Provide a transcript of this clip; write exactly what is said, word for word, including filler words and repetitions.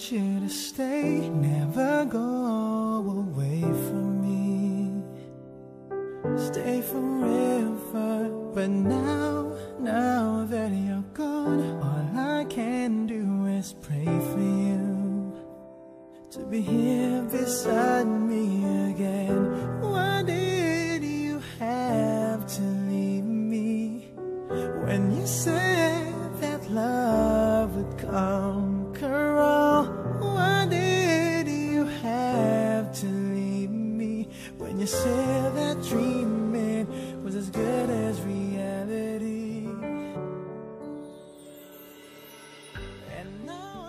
want you to stay, never go away from me. Stay forever, but now, now that you're gone, all I can do is pray for you to be here beside me again. Why did you have to leave me when you said that love would conquer all? Why did you have to leave me when you said that dreaming was as good as reality? And now